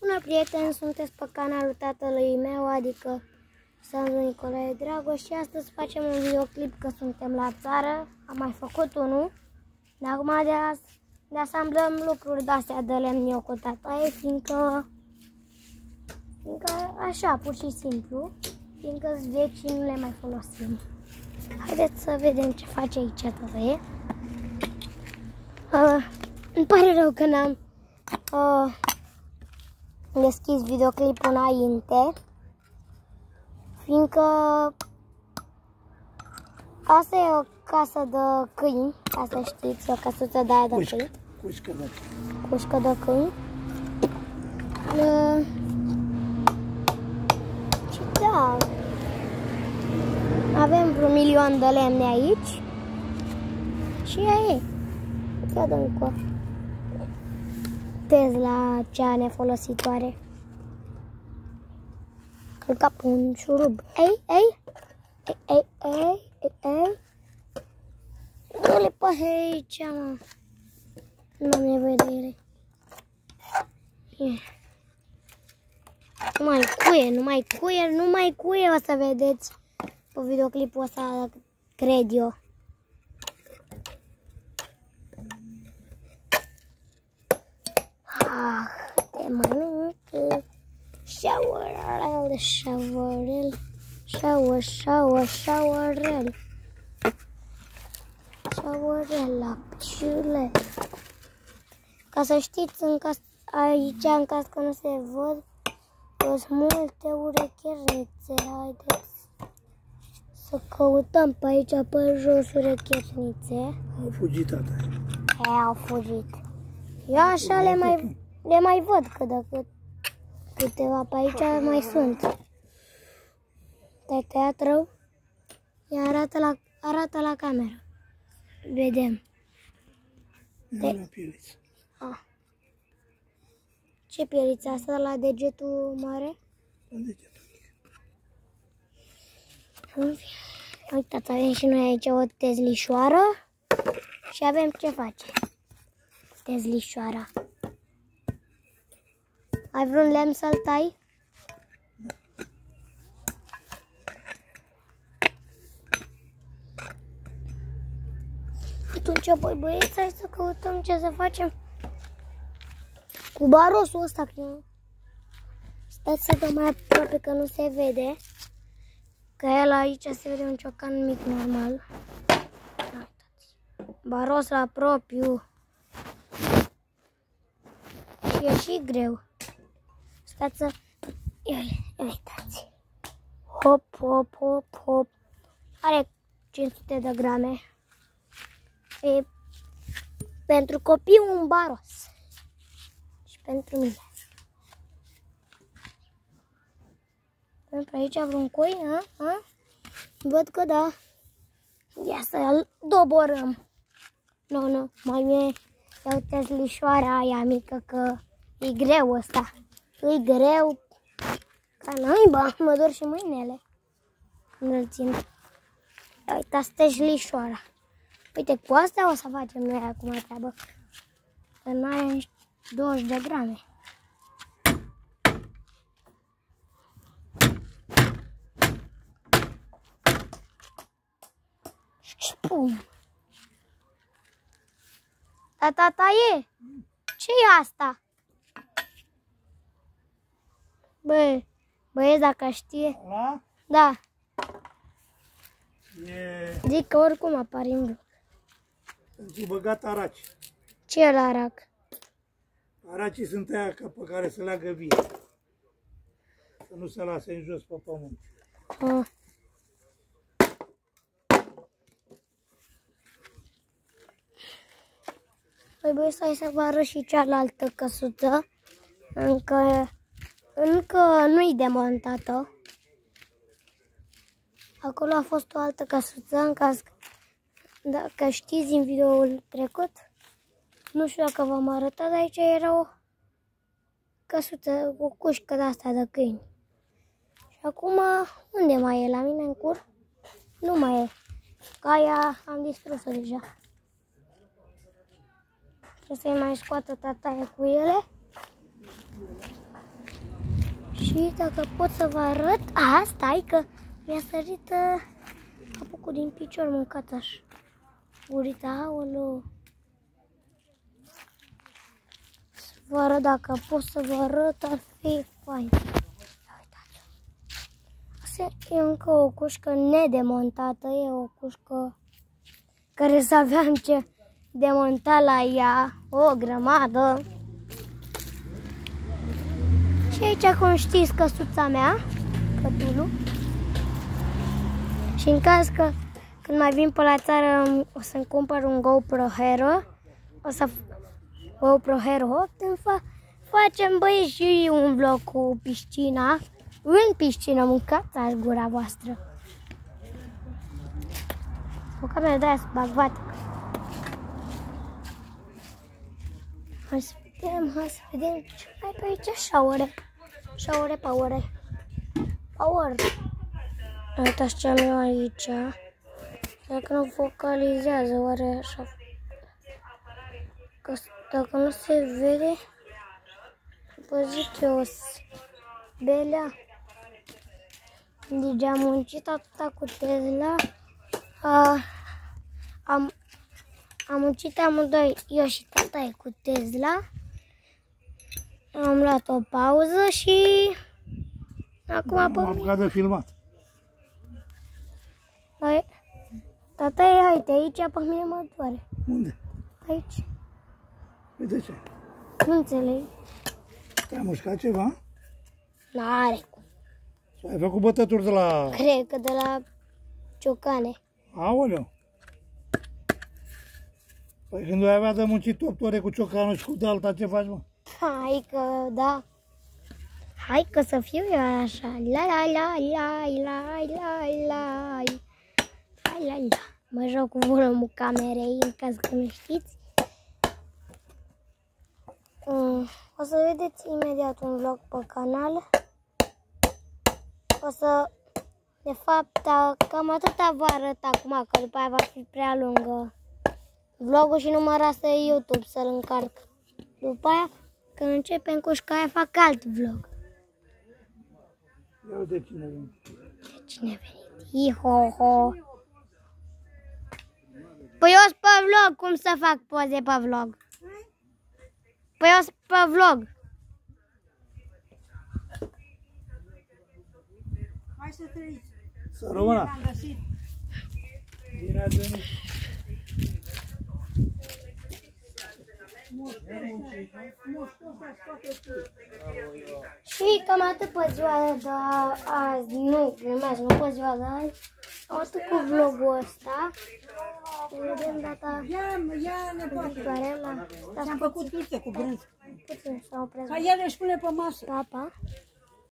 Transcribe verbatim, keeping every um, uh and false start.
Bună, prieteni! Sunteți pe canalul tatălui meu, adică Sandu Nicolae Dragoș, și astăzi facem un videoclip că suntem la țară. Am mai făcut unul, dar acum de, as de asamblăm lucruri de-astea de lemn eu cu tataie, fiindcă, fiindcă așa, pur și simplu, fiindcă-s vechi și nu le mai folosim. Haideți să vedem ce face aici tataie. Uh, îmi pare rău că n-am uh, deschis videoclipul înainte, fiindcă asta e o casă de câini, ca să știți, o casuță de aia de Cușcă, câini. cușcă de câini. Cușcă de câini. Uh, și da, avem vreo milion de lemne aici și aia e. Ia dă-mi cu Tesla cea nefolositoare. În cap un șurub. Ei, ei, ei, ei, ei, ei, ei. Du-le pe aici, mă. Nu am nevoie de ele. Yeah. Numai cuie, numai cuie, numai cuie o să vedeți pe videoclipul ăsta, cred eu. Ah, te mănâncă. Șaurel, șaurel, șaur, șaur, șaurel. Șaurel la piciule. Ca să știți, în caz, aici, în caz că nu se văd, sunt multe urechernițe. Haideți să căutăm pe aici, pe jos, urechernițe. Au fugit, tata. E, au fugit. Eu așa le mai, le mai văd cât de cât. Câteva pe aici mai sunt. Te-ai tăiat rău? Ia arată la, arată la cameră. Vedem. Ia la pieliță. Ah. Ce pieliță asta la degetul mare? La degetul mic. Uitați, avem și noi aici o tezlișoară. Și avem ce face tezlișoara. Ai vreun lemn să-l tai? Atunci, băi băieți, hai să căutăm ce să facem cu barosul ăsta. Stați să dăm mai aproape că nu se vede. Că el aici se vede un ciocan mic normal. Baros la propriu. Și e și greu. Stați să... Ia, uitați. Hop, hop, hop, hop. Are cinci sute de grame. E pentru copii un baros. Și pentru mine. Pentru aici vreun coi, a? A? Văd că da. Ia să-l doborăm. Nu, nu, mai bine ia uite lișoara aia mică, că e greu ăsta. E greu ca naiba, mă dor și mâinile când îl țin. Uite, asta e lișoara. Uite, cu asta o să facem noi acum treabă. Că nu are nici douăzeci de grame. Și pum! Tata, taie! Ce e asta? Bă, băieți, dacă știe... Ala? Da. E... Zic că oricum apare în vlog. Îți băgat araci. Ce e la arac? Aracii sunt aia pe care se leagă bine. Să nu se lase în jos pe pământ. Ah. Păi băi, să hai să vă arăt și cealaltă căsuță. Încă, încă nu-i demontată. Acolo a fost o altă căsuță, în caz că, dacă știți din videoul trecut. Nu știu dacă v-am arătat, dar aici era o căsuță, o cușcă de asta de câini. Și acum, unde mai e? La mine în cur? Nu mai e. Că aia am distrus-o deja. Trebuie să-i mai scoată tataie cu ele. Și dacă pot să vă arăt, a, stai că mi-a sărit uh, apucul din picior, mâncat așa. Gurita, aoleu. Să vă arăt, dacă pot să vă arăt, ar fi fain. Uitați. Asta e încă o cușcă nedemontată, e o cușcă care să aveam ce demonta la ea, o grămadă. Și aici, cum știți, căsuța mea, cătulul. Și în caz că când mai vin pe la țară o să-mi cumpăr un GoPro Hero, o să GoPro Hero opt, îmi fa facem băieți și un vlog cu piscina. În piscină, mâncați aș gura voastră. O cameră de aia să bag vată. Hai să vedem, hai să vedem ce mai pe aici, șaure. Șaure, power. Power. Uitați ce am eu aici. Dacă nu focalizează, oare așa? Că dacă nu se vede, vă zic eu, belea. Deci am muncit atâta cu Tesla. A, am, am muncit amândoi, eu și tata cu Tesla. Am luat o pauză și acum am apucat de filmat. Hai. Tata, e, uite, aici pe mine mă doare. Unde? Aici. Păi de ce? Nu înțeleg. Te-ai mușcat ceva? N-are cum. Sau ai făcut bătături de la... Cred că de la ciocane. Aoleu. Păi când ai avea de muncit opt ore cu ciocanul și cu de alta, ce faci, mă? Hai că, da. Hai că să fiu eu așa. La la la la la la la. La la la. Mă joc cu volumul camerei, în caz că nu știți. O să vedeți imediat un vlog pe canal. O să, de fapt, cam atâta vă arăt acum, că după aia va fi prea lungă vlogul și nu mă lasă YouTube să-l încarc. După aia, când începem cu școala, fac alt vlog. Ia uite cine vine. De cine a venit? Iho-ho! Păi eu sunt pe vlog, cum să fac poze pe vlog? Păi eu sunt pe vlog. Hai să trăiți. Să rămână. Am găsit. Bine ați venit. Și cam atât pe ziua de azi, nu, glumesc, nu pe ziua de azi. Am atât cu vlogul ăsta. Ne vedem data Ia, ia nepoată. viitoare la... Ți-am făcut turte cu brânză. Puțin să opresc. Ca el își pune pe masă. Pa, pa.